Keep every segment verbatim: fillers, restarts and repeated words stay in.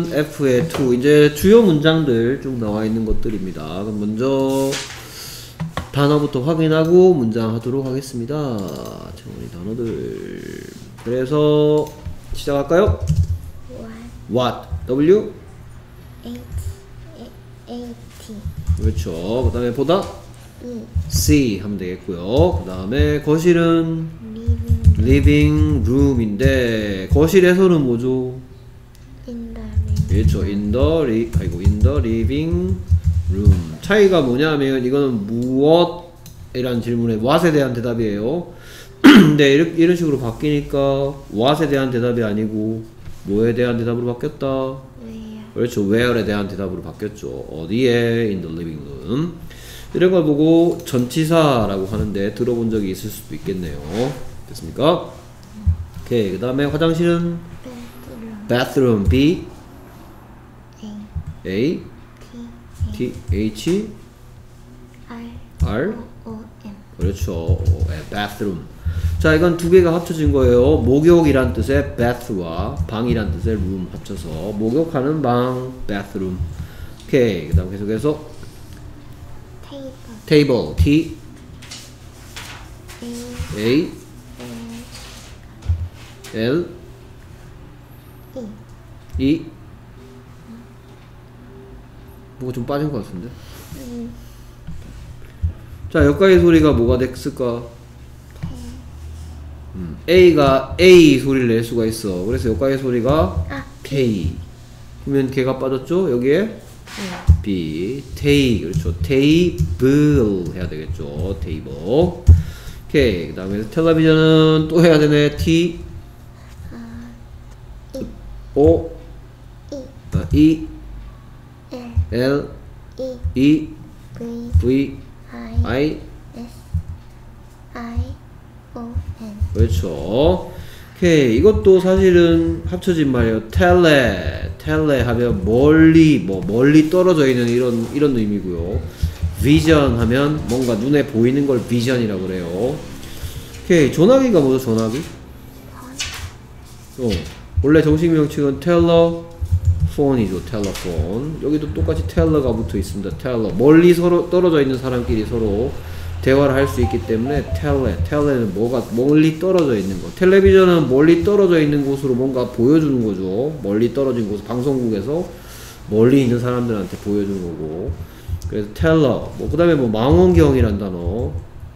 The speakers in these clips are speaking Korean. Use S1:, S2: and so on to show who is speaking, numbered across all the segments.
S1: F의 to. 이제 주요 문장들 쭉 나와 있는 것들입니다. 그럼 먼저 단어부터 확인하고 문장 하도록 하겠습니다. 자, 우리 단어들. 그래서 시작할까요? What? W?
S2: H, A, T.
S1: 그렇죠. 그 다음에 보다?
S2: E.
S1: C 하면 되겠고요. 그 다음에 거실은?
S2: Living.
S1: living room인데 거실에서는 뭐죠?
S2: In the living.
S1: 그렇죠. in the, li, 아이고, in the living room. 차이가 뭐냐면 이거는 무엇이라는 질문에 what에 대한 대답이에요. 근데 이런, 이런 식으로 바뀌니까 what에 대한 대답이 아니고 뭐에 대한 대답으로 바뀌었다?
S2: Where.
S1: 그렇죠. where에 대한 대답으로 바뀌었죠. 어디에? in the living room. 이런 걸 보고 전치사라고 하는데 들어본 적이 있을 수도 있겠네요. 됐습니까? 오케이. 그 다음에 화장실은?
S2: Bedroom.
S1: bathroom. B
S2: A.
S1: A
S2: T.
S1: T H
S2: R.
S1: R
S2: O. M.
S1: 그렇죠. 네, bathroom. 자, 이건 두 개가 합쳐진 거예요. 목욕이란 뜻의 bath와 방이란 뜻의 room 합쳐서 목욕하는 방, bathroom. 오케이. 그 다음 계속해서
S2: Table.
S1: table. T
S2: A.
S1: A L
S2: E.
S1: E 뭐가 좀 빠진 것 같은데?
S2: 음.
S1: 자, 여기까지 소리가 뭐가 됐을까? 음, A가 A 소리를 낼 수가 있어. 그래서 여기까지 소리가
S2: 아.
S1: K. 그러면 걔가 빠졌죠? 여기에 B. T. 그렇죠. table 해야 되겠죠. table. 오케이. 그 다음에 텔레비전은 또 해야 되네. T O
S2: E.
S1: 아, E
S2: L.
S1: L
S2: E.
S1: E
S2: V.
S1: V
S2: I.
S1: I
S2: S. I. O. N.
S1: 그렇죠. 오케이. 이것도 사실은 합쳐진 말이에요. 텔레. 텔레 하면 멀리, 뭐 멀리 떨어져 있는 이런 이런 의미고요. 비전 하면 뭔가 눈에 보이는 걸 비전이라고 그래요. 오케이. 전화기가 뭐죠? 전화기? 어. 원래 정식 명칭은 텔레폰이죠. 텔레폰. 여기도 똑같이 텔레가 붙어 있습니다. 텔레. 멀리 서로 떨어져 있는 사람끼리 서로 대화를 할 수 있기 때문에 텔레. 텔레는 뭐가 멀리 떨어져 있는 거. 텔레비전은 멀리 떨어져 있는 곳으로 뭔가 보여주는 거죠. 멀리 떨어진 곳. 방송국에서 멀리 있는 사람들한테 보여주는 거고. 그래서 텔레. 뭐 그다음에 뭐 망원경이란 단어.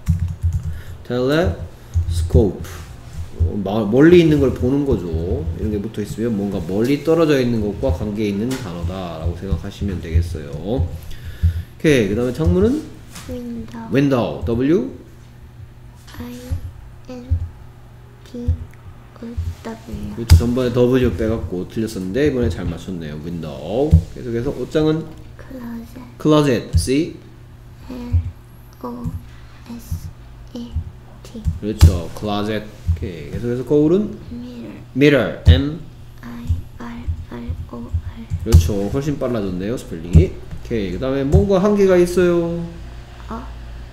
S1: 텔레스코프. 어, 멀리 있는 걸 보는 거죠. 이런 게 붙어 있으면 뭔가 멀리 떨어져 있는 것과 관계 있는 단어다라고 생각하시면 되겠어요. 오케이. 그 다음에 창문은
S2: Window.
S1: window. W
S2: I. N. D. O. W.
S1: 그렇죠. 전번에 W 빼갖고 틀렸었는데 이번에 잘 맞췄네요. window. 계속해서 옷장은
S2: Closet.
S1: closet. C
S2: L. O. S. E. T.
S1: 그렇죠. closet. 오케이. 계속해서 거울은
S2: Mirror.
S1: mirror. M
S2: I. R. R. O. R.
S1: 그렇죠. 훨씬 빨라졌네요. 스펠링이. 오케이. 그 다음에 뭔가 한 개가 있어요.
S2: 어.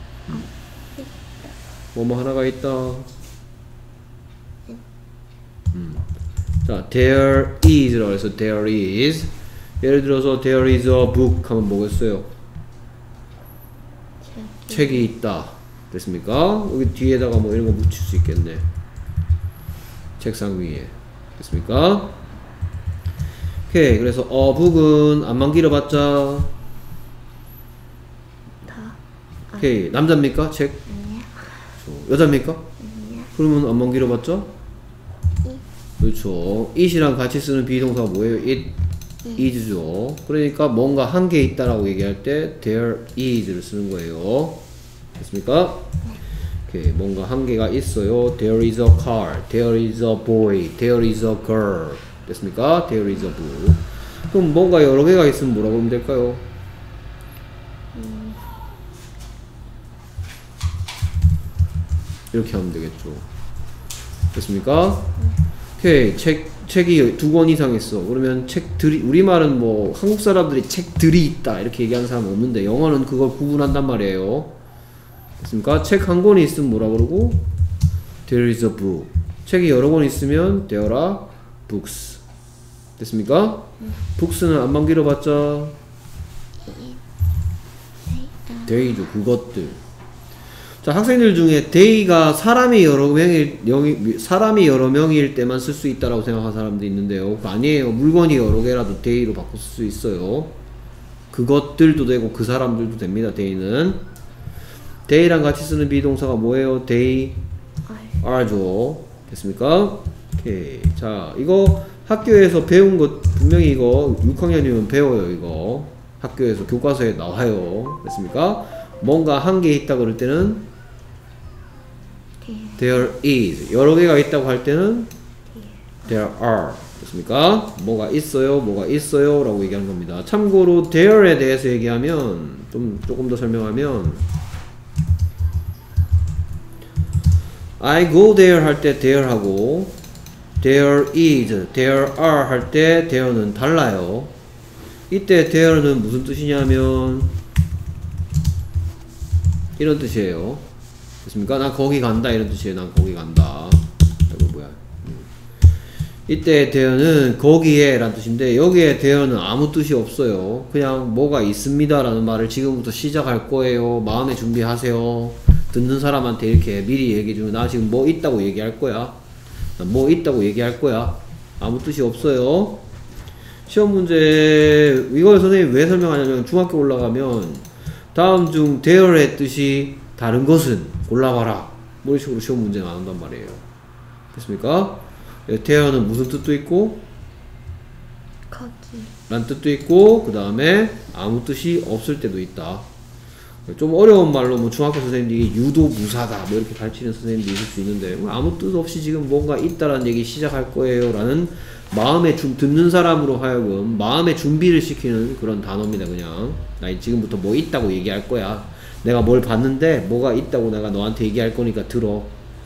S1: 뭐뭐 하나가 있다. 음. 자, there is라고 해서 there is. 예를 들어서 there is a book 하면 뭐겠어요? 책이 있다. 됐습니까? 여기 뒤에다가 뭐 이런 거 붙일 수 있겠네. 책상 위에. 됐습니까? 오케이. 그래서 어 book은 안만 길어봤자.
S2: 다.
S1: 오케이. 남자입니까? 책?
S2: 아니야.
S1: 여자입니까?
S2: 아니야.
S1: 그러면 안만 길어봤자?
S2: 이.
S1: 그렇죠. it이랑 같이 쓰는 비동사가 뭐예요? it is죠. 그러니까 뭔가 한 개 있다라고 얘기할 때 there is를 쓰는 거예요. 됐습니까? 오케이. 뭔가 한 개가 있어요. There is a car. There is a boy. There is a girl. 됐습니까? There is a book. 그럼 뭔가 여러 개가 있으면 뭐라고 하면 될까요?
S2: 음.
S1: 이렇게 하면 되겠죠. 됐습니까? 오케이. 책, 책이 두 권 이상 있어. 그러면 책들이, 우리말은 뭐 한국 사람들이 책들이 있다 이렇게 얘기하는 사람은 없는데 영어는 그걸 구분한단 말이에요. 됐습니까? 책 한 권이 있으면 뭐라 그러고? There is a book. 책이 여러 권 있으면 there are books. 됐습니까? 북스는 안만 길어봤자 데이죠. 그것들. 자, 학생들 중에 데이가 사람이 여러 명일 영이, 사람이 여러 명일 때만 쓸 수 있다라고 생각하는 사람도 있는데요. 아니에요. 물건이 여러 개라도 데이로 바꿀 수 있어요. 그것들도 되고 그 사람들도 됩니다. 데이는 데이랑 같이 쓰는 비동사가 뭐예요? 데이 are죠. 됐습니까? 오케이. 자, 이거 학교에서 배운 것 분명히 이거 육 학년이면 배워요. 이거 학교에서 교과서에 나와요. 됐습니까? 뭔가 한 개 있다 그럴 때는 there is. 여러 개가 있다고 할 때는 there are. 됐습니까? 뭐가 있어요, 뭐가 있어요 라고 얘기하는 겁니다. 참고로 there에 대해서 얘기하면 좀 조금 더 설명하면 I go there 할 때 there 하고 there is, there are 할 때 there는 달라요. 이때 there는 무슨 뜻이냐면 이런 뜻이에요. 됐습니까? 난 거기 간다 이런 뜻이에요. 난 거기 간다. 이거 뭐야? 이때 there는 거기에 라는 뜻인데 여기에 there는 아무 뜻이 없어요. 그냥 뭐가 있습니다 라는 말을 지금부터 시작할 거예요. 마음의 준비하세요. 듣는 사람한테 이렇게 미리 얘기해주면 나 지금 뭐 있다고 얘기할 거야. 나 뭐 있다고 얘기할 거야. 아무 뜻이 없어요. 시험 문제 이걸 선생님이 왜 설명하냐면 중학교 올라가면 다음 중 there의 뜻이 다른 것은 골라봐라. 뭐 이런 식으로 시험 문제 나온단 말이에요. 됐습니까? there는 무슨 뜻도 있고
S2: 거기
S1: 란 뜻도 있고 그 다음에 아무 뜻이 없을 때도 있다. 좀 어려운 말로 뭐 중학교 선생님들이 유도무사다 뭐 이렇게 가르치는 선생님도 있을 수 있는데 뭐 아무 뜻 없이 지금 뭔가 있다라는 얘기 시작할 거예요 라는 마음에 준 듣는 사람으로 하여금 마음의 준비를 시키는 그런 단어입니다. 그냥 나 지금부터 뭐 있다고 얘기할 거야. 내가 뭘 봤는데 뭐가 있다고 내가 너한테 얘기할 거니까 들어.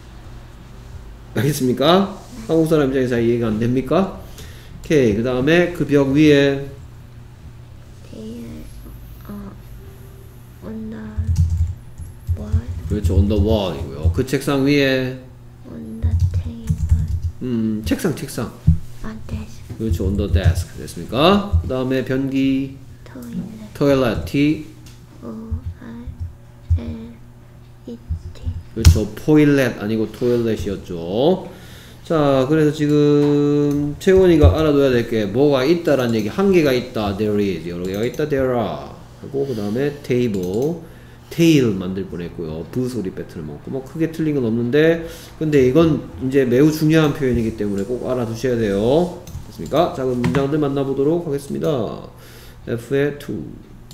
S1: 알겠습니까? 한국 사람 입장에서 이해가 안 됩니까? 오케이. 그 다음에 그 벽 위에
S2: there 어 on the wall
S1: 그렇죠. on the wall 이고요. 그 책상 위에
S2: on the table
S1: 음 책상 책상
S2: on desk
S1: 그렇죠. on the desk 됐습니까? 그 다음에 변기
S2: toilet
S1: toilet T
S2: o r l e t
S1: 그렇죠. toilet 아니고 toilet이었죠. 자, 그래서 지금 채원이가 알아둬야 될 게 뭐가 있다라는 얘기. 한 개가 있다. there is. 여러 개가 있다. there are. 하고 그 다음에 table, tail 만들 뻔했고요. 부 소리 배틀을 먹고 뭐 크게 틀린 건 없는데 근데 이건 이제 매우 중요한 표현이기 때문에 꼭 알아두셔야 돼요. 됐습니까? 자, 그럼 문장들 만나보도록 하겠습니다. F의 투.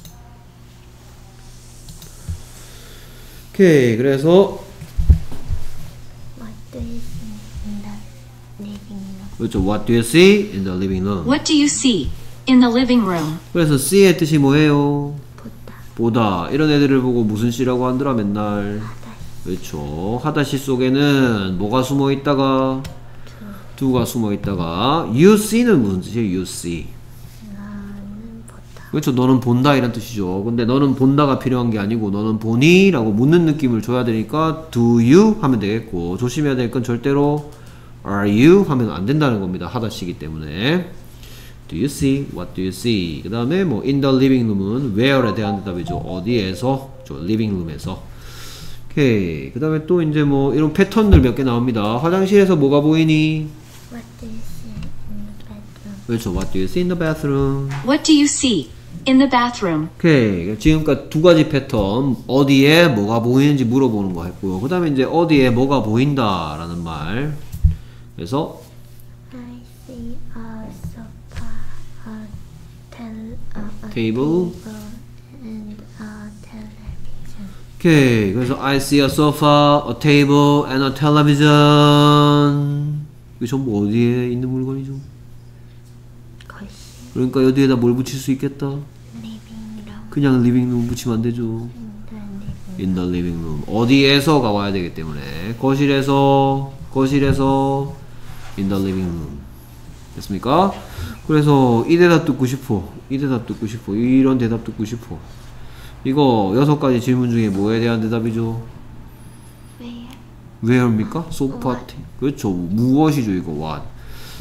S1: 오케이. 그래서
S2: what do you see in the living room
S1: 그렇죠. What do you see in the living room?
S3: What do you see in the living room?
S1: 그래서 see의 뜻이 뭐예요?
S2: 보다
S1: 보다. 이런 애들을 보고 무슨 시라고 한더라 맨날. 그렇죠. 하다시 속에는 뭐가 숨어 있다가 do가 숨어 있다가 you see는 무슨 뜻이에요? you see.
S2: 나는 보다
S1: 그렇죠. 너는 본다 이런 뜻이죠. 근데 너는 본다가 필요한 게 아니고 너는 보니? 라고 묻는 느낌을 줘야 되니까 do you 하면 되겠고 조심해야 될 건 절대로 are you 하면 안 된다는 겁니다. 하다시기 때문에 do you see? what do you see? 그 다음에 뭐 in the living room은 where에 대한 대답이죠. 어디에서? 저 living room에서. 오케이. 그 다음에 또 이제 뭐 이런 패턴들 몇 개 나옵니다. 화장실에서 뭐가 보이니?
S2: what do you see in the bedroom
S1: 그렇죠. what do you see in the bathroom?
S3: What do you see in the bathroom?
S1: 오케이. 지금까지 두 가지 패턴. 어디에 뭐가 보이는지 물어보는 거 했고요. 그 다음에 이제 어디에 뭐가 보인다 라는 말. 그래서
S2: I see a sofa a tel a, a
S1: Table.
S2: and a television
S1: 오케이. 그래서 I see a sofa, a table, and a television. 이게 전부 어디에 있는 물건이죠?
S2: 거실
S1: 그러니까 여기에다 뭘 붙일 수 있겠다?
S2: living room
S1: 그냥 리빙룸 붙이면 안 되죠.
S2: in the living
S1: In the living room. 어디에서가 와야 되기 때문에 거실에서, 거실에서 in the living room. 됐습니까? 그래서 이 대답 듣고 싶어. 이 대답 듣고 싶어. 이런 대답 듣고 싶어. 이거 여섯 가지 질문 중에 뭐에 대한 대답이죠?
S2: where
S1: where입니까? 소파. 그렇죠. 무엇이죠 이거 what.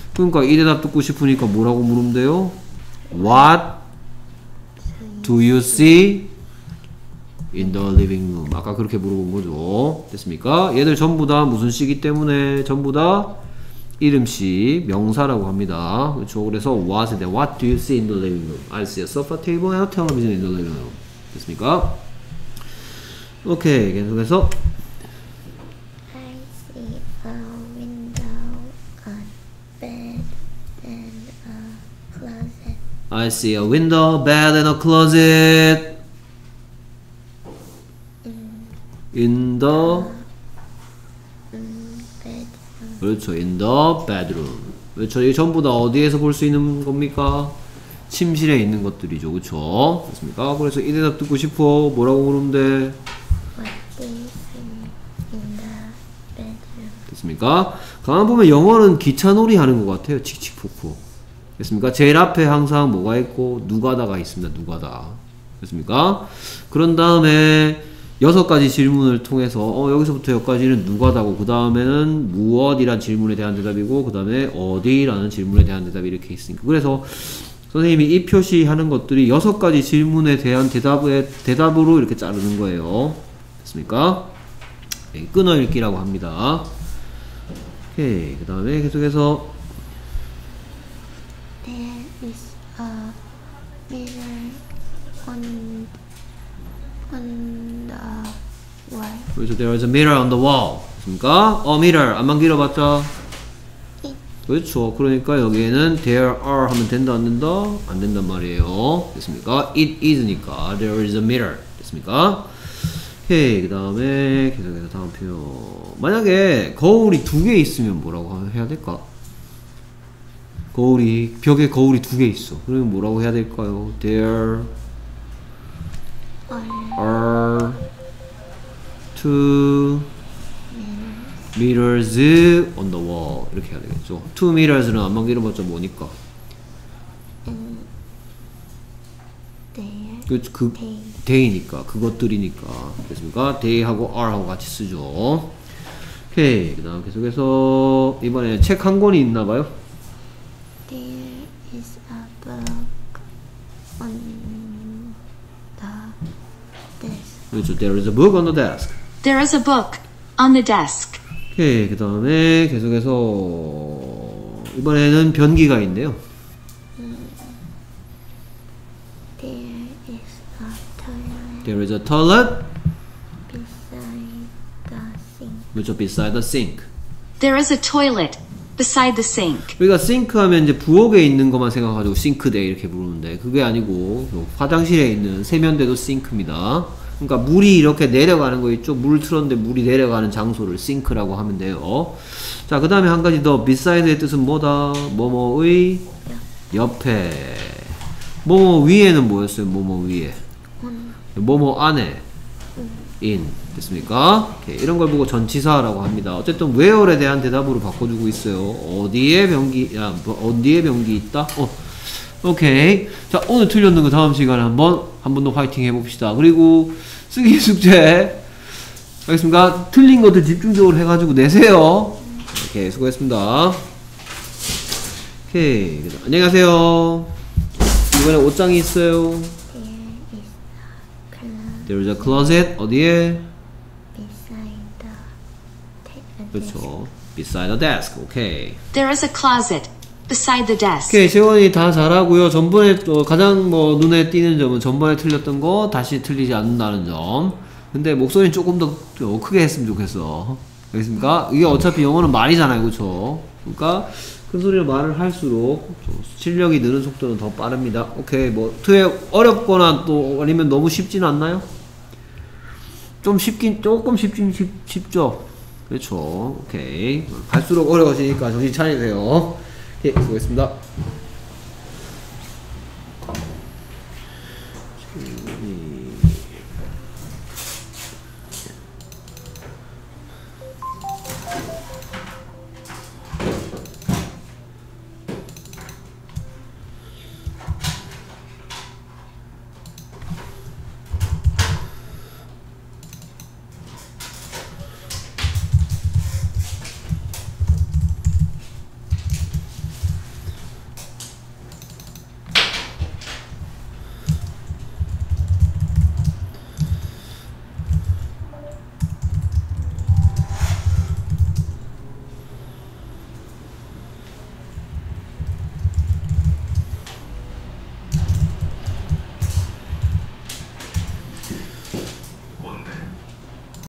S1: 그러니까 이 대답 듣고 싶으니까 뭐라고 물으면 돼요? What do you see in the living room? 아까 그렇게 물어본 거죠. 됐습니까? 얘들 전부 다 무슨 시기 때문에 전부 다 이름씨 명사라고 합니다. 그렇죠. 그래서 what인데 what do you see in the living room? I see a sofa table and a television in the living room. 됐습니까? 오케이. 계속해서
S2: I see a window, a bed, and a closet.
S1: I see a window, bed, and a closet in the
S2: Um, bedroom.
S1: 그렇죠. in the bedroom. 그렇죠. 이 전부 다 어디에서 볼 수 있는 겁니까? 침실에 있는 것들이죠. 그렇죠. 됐습니까? 그래서 이 대답 듣고 싶어. 뭐라고 물으면 돼?
S2: What do you see in the bedroom?
S1: 됐습니까? 가만 보면 영어는 기차놀이 하는 것 같아요. 칙칙폭폭. 됐습니까? 제일 앞에 항상 뭐가 있고 누가다가 있습니다. 누가다. 됐습니까? 그런 다음에 여섯 가지 질문을 통해서 어, 여기서부터 여기까지는 누가다고 그 다음에는 무엇이란 질문에 대한 대답이고 그 다음에 어디라는 질문에 대한 대답이 이렇게 있으니까 그래서 선생님이 이 표시하는 것들이 여섯 가지 질문에 대한 대답에, 대답으로 이렇게 자르는 거예요. 됐습니까? 네, 끊어읽기라고 합니다. 오케이. 그 다음에 계속해서
S2: There is a mirror on on the wall.
S1: 그래서 there is a mirror on the wall. 됐습니까? a mirror. 안만 길어봤자
S2: It
S1: 그렇죠. 그러니까 여기에는 there are 하면 된다 안 된다? 안 된단 말이에요. 됐습니까? it is니까 there is a mirror. 됐습니까? 오케이. 그 다음에 계속해서 다음 표현. 만약에 거울이 두 개 있으면 뭐라고 해야 될까? 거울이 벽에 거울이 두 개 있어. 그러면 뭐라고 해야 될까요? There are two mirrors on the wall. 이렇게 해야 되겠죠. Two mirrors는 안만 길어봤자 뭐니까?
S2: there
S1: 그, 그
S2: they
S1: they니까 그것들이니까. 됐습니까? they하고 are하고 같이 쓰죠. 오케이. 그 다음 계속해서 이번에 책 한 권이 있나봐요.
S2: there is a book on the desk.
S1: 그렇죠. There is a book on the desk.
S3: There is a book on the desk.
S1: 오케이. 그 다음에 계속해서 이번에는 변기가 있네요.
S2: There is a toilet
S1: There is a toilet.
S2: beside the sink.
S1: 그렇죠. Beside the sink.
S3: There is a toilet beside the sink.
S1: 우리가 싱크 하면 이제 부엌에 있는 것만 생각하고 싱크대 이렇게 부르는데 그게 아니고 화장실에 있는 세면대도 싱크입니다. 그러니까 물이 이렇게 내려가는 거 있죠. 물 틀었는데 물이 내려가는 장소를 싱크라고 하면 돼요. 자, 그 다음에 한 가지 더. beside의 뜻은 뭐다? 뭐뭐의 옆에. 뭐뭐 위에는 뭐였어요? 뭐뭐 위에.
S2: On
S1: 뭐뭐 안에. in. 됐습니까? 오케이. 이런 걸 보고 전치사라고 합니다. 어쨌든 where에 대한 대답으로 바꿔주고 있어요. 어디에 변기, 야, 뭐, 어디에 변기 있다? 어. 오케이. 자, 오늘 틀렸는 거 다음 시간에 한번, 한 번 더 화이팅 해봅시다. 그리고 쓰기 숙제. 알겠습니까? 틀린 것들 집중적으로 해가지고 내세요. 오케이. 수고했습니다. 오케이. 안녕히 가세요. 이번에 옷장이 있어요.
S2: there is
S1: There is
S2: a closet
S1: a closet. 어디에?
S2: beside the table.
S1: 그렇죠. Beside the desk. 오케이.
S3: There is a closet beside the desk.
S1: 오케이. 재원이 다 잘하고요. 전번에 또 가장 뭐 눈에 띄는 점은 전번에 틀렸던 거 다시 틀리지 않는다는 점. 근데 목소리는 조금 더 크게 했으면 좋겠어. 알겠습니까? 이게 어차피 영어는 말이잖아요. 그렇죠? 그러니까 큰 소리로 말을 할수록 실력이 느는 속도는 더 빠릅니다. 오케이. 뭐 트에 어렵거나 또 아니면 너무 쉽진 않나요? 좀 쉽긴 조금 쉽긴 쉽, 쉽죠. 그렇죠. 오케이. 갈수록 어려워지니까 정신 차리세요. 오케이. 수고했습니다.